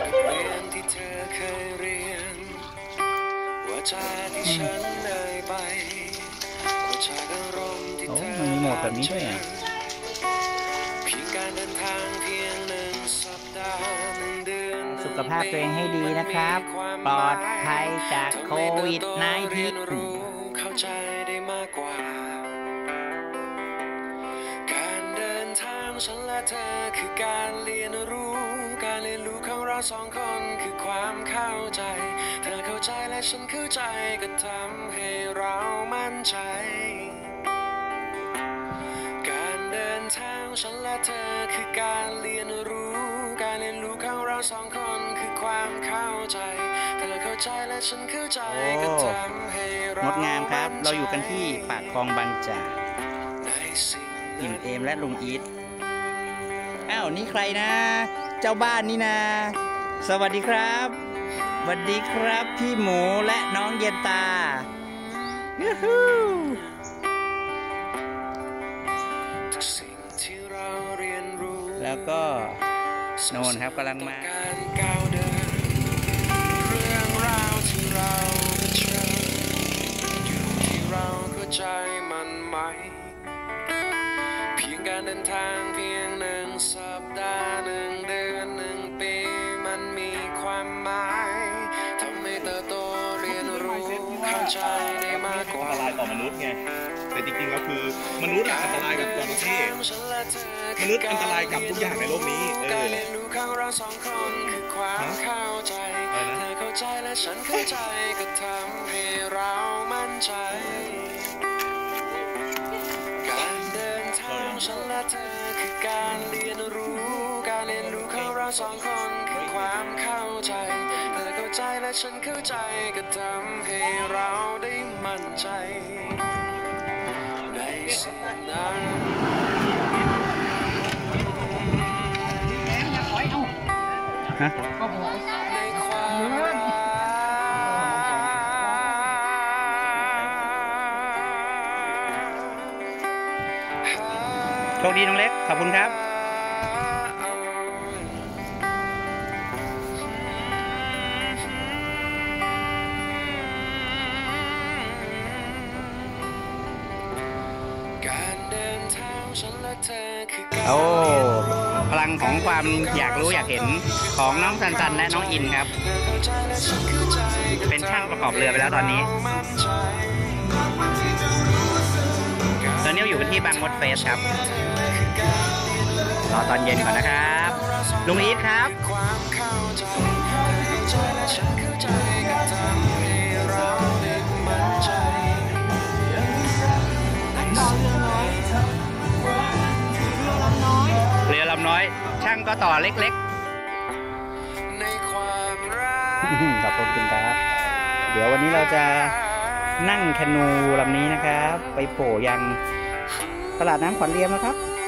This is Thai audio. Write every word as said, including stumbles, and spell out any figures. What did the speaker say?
เรียนที่เธอเคยเรียนว่าจาที่ฉันเลยไปว่าจากอารมณ์ที่เธอมีโหมดแบบนี้ด้วยอ่ะเพียงการเดินทางเพียงหนึ่งสัปดาห์หนึ่งเดือนสุขภาพตัวเองให้ดีนะครับปลอดภัยจากโควิด สิบเก้า เข้าใจได้มากกว่าการเดินทางฉันและเธอคือการเรียนรู้การเรียนรู้ของเราสองคนคือความเข้าใจเธอเข้าใจและฉันเข้าใจก็ทำให้เรามั่นใจการเดินทางฉันและเธอคือการเรียนรู้การเรียนรู้ของเราสองคนคือความเข้าใจเธอเข้าใจและฉันเข้าใจก็ทำให้เรางดงามครับเราอยู่กันที่ปากคลองบางจากอิ่มเอมและลุงอีทอ้าวนี่ใครนะเจ้าบ้านนี่นะสวัสดีครับสวัสดีครับพี่หมูและน้องเย็นตายูฮูแล้วก็โน่นครับกำลังมาเรื่องราวที่เราเจออยู่ที่เราเข้าใจมันไหมเพียงการเดินทางเพียงหนึ่งสัปดาห์หนึ่งเดือนหนึ่งปีมันมีความหมายทำให้เติบโตเรียนรู้เข้าใจได้มากกว่าอันตรายต่อมนุษย์ไงแต่จริงๆแล้วคือมนุษย์อันตรายกับจระเข้มนุษย์อันตรายกับทุกอย่างในโลกนี้เออความเข้าใจเธอเข้าใจและฉันเข้าใจก็ทำให้เรามั่นใจการเดินทางฉันและเธอคือการเรียนรู้การเรียนรู้ของเราสองคนคือความเข้าใจเธอเข้าใจและฉันเข้าใจก็ทำให้เราได้มั่นใจในสิ่งนั้นฮะก็บอกในความรักโชคดีน้องเล็กขอบคุณครับโอ้พลังของความอยากรู้อยากเห็นของน้องซันซันและน้องอินครับเป็นช่างประกอบเรือไปแล้วตอนนี้ตอนนี้อยู่กันที่บางมดเฟสครับรอตอนเย็นก่อนนะครับลุงอีทครับเรือลำน้อยช่างก็ต่อเล็กๆในความรักขอบคุณครับเดี๋ยววันนี้เราจะนั่งแคนูลำนี้นะครับไปโผล่ยังตลาดน้ำขวัญเรียมนะครับ